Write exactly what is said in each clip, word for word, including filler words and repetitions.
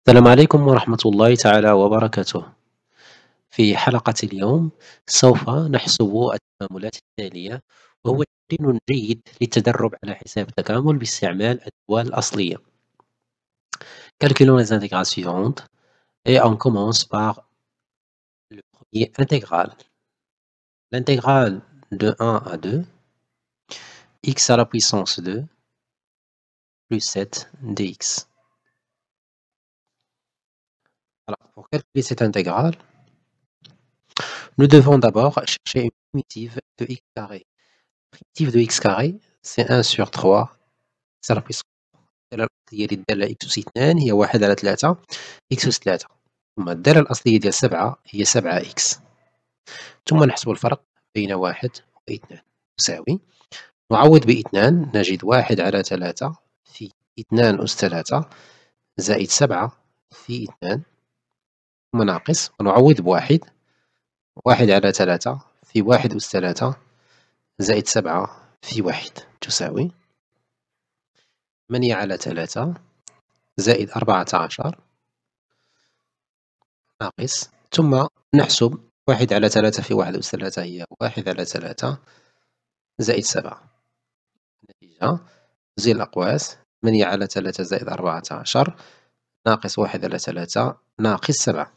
السلام عليكم ورحمة الله تعالى وبركاته. في حلقة اليوم سوف نحسب التكاملات التالية، وهو تمرين جيد للتدرب على حساب التكامل باستعمال الدوال الأصلية. Calculons les intégrales suivantes et on commence par le premier intégral. L'intégrale de un à deux, x à la puissance deux plus sept dx. Alors, pour calculer cette intégrale, nous devons d'abord chercher une primitive de x carré. Primitive de x carré c'est un sur trois x à la puissance. الدالة الأصلية للدالة x أس اثنان هي واحد على ثلاثة x أس ثلاثة، ثم الدالة الأصلية ديال سبعة هي سبعة x، ثم نحسب الفرق بين واحد و اثنان تساوي، نعوض باثنان نجد واحد على ثلاثة في اثنان أس ثلاثة زائد سبعة في اثنان، ثم ناقص ونعوض بواحد، واحد على ثلاثة في واحد أس ثلاثة زائد سبعة في واحد تساوي ثمانية على ثلاثة زائد أربعة عشر ناقص، ثم نحسب واحد على ثلاثة في واحد أس ثلاثة هي واحد على ثلاثة زائد سبعة. النتيجة زي الأقواس ثمانية على ثلاثة زائد أربعة عشر ناقص واحد على ثلاثة ناقص سبعة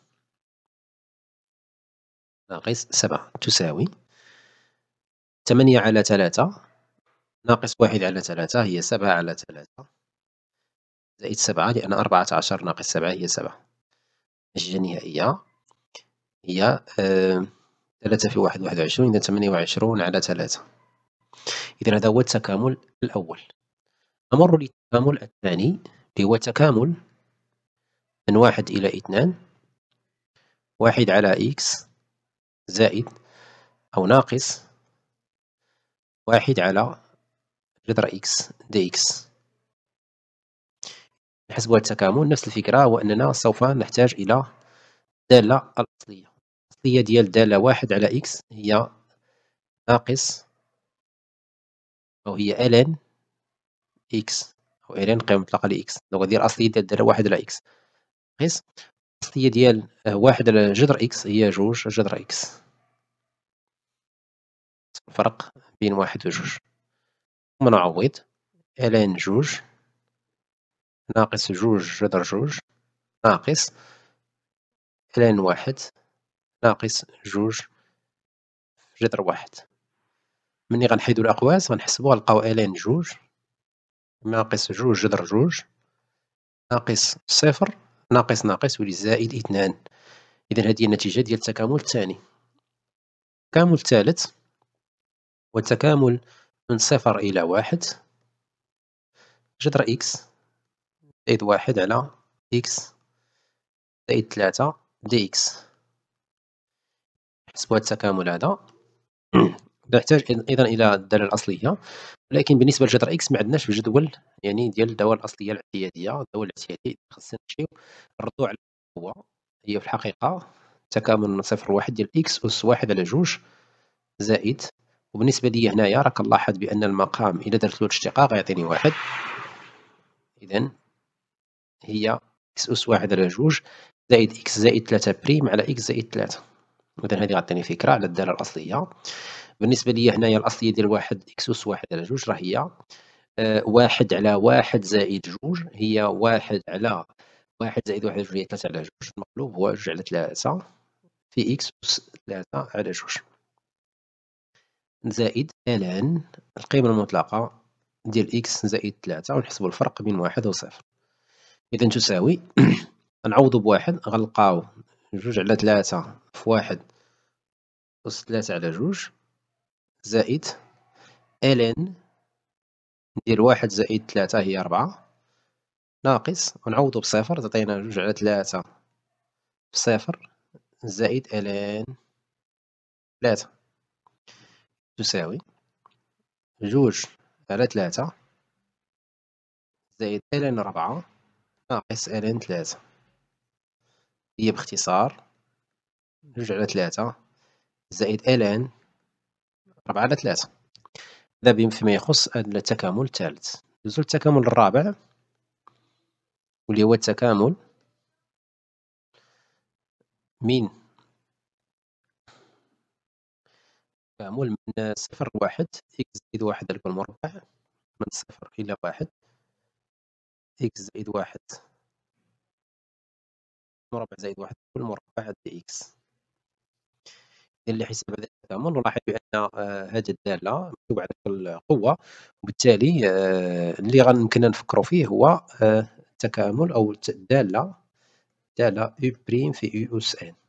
ناقص سبعة تساوي ثمانية على ثلاثة ناقص واحد على ثلاثة هي سبعة على ثلاثة زائد سبعة، لأن أربعة عشر ناقص سبعة هي سبعة. النتيجة النهائية هي آه ثلاثة في واحد واحد وعشرون، إذا ثمانية وعشرون على ثلاثة. إذا هذا هو التكامل الأول. نمر للتكامل الثاني اللي هو تكامل من واحد إلى اثنان، واحد على إكس زائد أو ناقص واحد على جذر إكس دي إكس. نحسب هذا التكامل نفس الفكرة، هو أننا سوف نحتاج إلى الدالة الأصلية. الأصلية ديال الدالة واحد على إكس هي ناقص أو هي ln إكس أو ln قيمة مطلقة لإكس، دونك هذه الأصلية ديال الدالة واحد على إكس ناقص الأصلية ديال واحد على جذر إكس هي جوج جذر إكس، الفرق بين واحد وجوج، ثم نعوض ln جوج ناقص جوج جذر جوج ناقص ln واحد ناقص جوج جذر واحد. مني غنحيدو الأقواس غنحسبو غنلقاو ln جوج ناقص جوج جذر جوج ناقص صفر ناقص ناقص يولي زائد اثنان. إذا هذه هي النتيجة ديال التكامل الثاني. التكامل الثالث هو التكامل من صفر إلى واحد، جذر إكس زائد واحد على إكس زائد ثلاثة دي إكس. نحسبو هذا التكامل هذا نحتاج أيضا إلى الدالة الأصلية، ولكن بالنسبة لجذر إكس ما عندناش في الجدول يعني ديال الدوال الأصلية الاعتيادية. الدوال الاعتيادي خاصنا نمشيو نردو على هو هي في الحقيقة تكامل من صفر لواحد ديال إكس أس واحد على جوج زائد، وبالنسبة لي هنايا راك نلاحظ بأن المقام إذا درت له الاشتقاق يعطيني واحد، إذا هي إكس أس واحد على جوج زائد إكس زائد ثلاثة بريم على إكس زائد ثلاثة. إذا هذه غتعطيني فكرة على الدالة الأصلية. بالنسبة لي هنايا الأصلية ديال واحد إكس أس واحد على جوج راه هي آه واحد على واحد زائد جوج هي واحد على واحد زائد واحد على جوج هي ثلاثة على جوج، المقلوب هو جوج على ثلاثة في إكس أس ثلاثة على جوج زائد ln القيمة المطلقة ديال إكس زائد ثلاثة ونحسبو الفرق بين واحد و صفر. إذا تساوي غنعوضو بواحد غنلقاو جوج على ثلاثة في واحد أس ثلاثة على جوج زائد ln ندير واحد زائد ثلاثة هي أربعة ناقص ونعوضو بصفر تعطينا جوج على ثلاثة في صفر زائد ln ثلاثة تساوي جوج على ثلاثة زائد ln أربعة ناقص ln ثلاثة، هي باختصار جوج على ثلاثة زائد ln أربعة على ثلاثة. هذا فيما يخص التكامل الثالث. ندوزو للتكامل الرابع واللي هو التكامل من تكامل من صفر لواحد إكس زائد واحد على كل مربع، من صفر إلى واحد إكس زائد واحد مربع زائد واحد كل مربع دي إكس. إذا لحساب هذا التكامل نلاحظ بأن آه، هذه الدالة مكتوبة على القوة، وبالتالي آه، اللي غنمكننا نفكروا فيه هو آه، التكامل أو الدالة دالة U بريم في U أس N.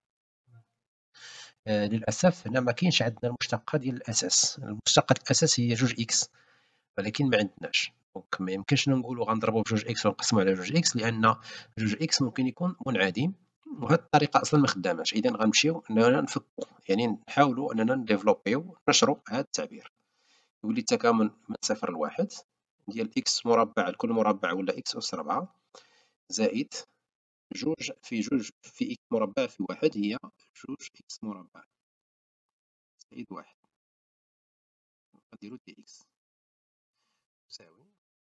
آه، للأسف هنا ما كاينش عندنا المشتقة ديال الأساس، المشتقة الأساس هي جوج إكس، ولكن ما عندناش، دونك ما يمكنش نقولوا غنضربوا بجوج إكس ونقسموا على جوج إكس، لأن جوج إكس ممكن يكون منعدم، وهاد الطريقة أصلا ما خداماش. إذا غنمشيو أننا نفكو، يعني نحاولوا أننا نديفلوبيو نشرو هذا التعبير. يولي التكامل من صفر لواحد ديال إكس مربع لكل مربع ولا إكس أس ربعة زائد جوج في جوج في إكس مربع في واحد هي جوج إكس مربع زائد واحد، نديرو دي إكس تساوي.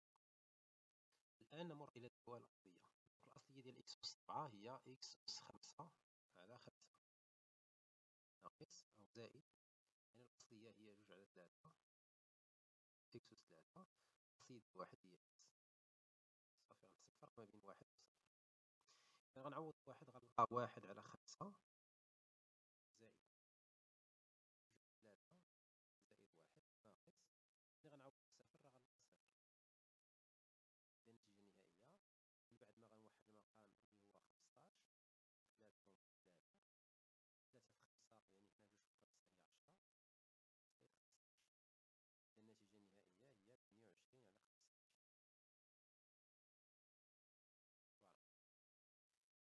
الآن نمر إلى الدوال الأصلية. الأصلية ديال إكس أس ربعة هي إكس أس خمسة على خمسة ناقص أو زائد، يعني الأصلية هي جوج على ثلاثة إكس أس ثلاثة، الأصلية واحد هي إكس، صافي غنحسب الفرق ما بين واحد و صفر. غنعوض واحد غنلقى واحد على خمسة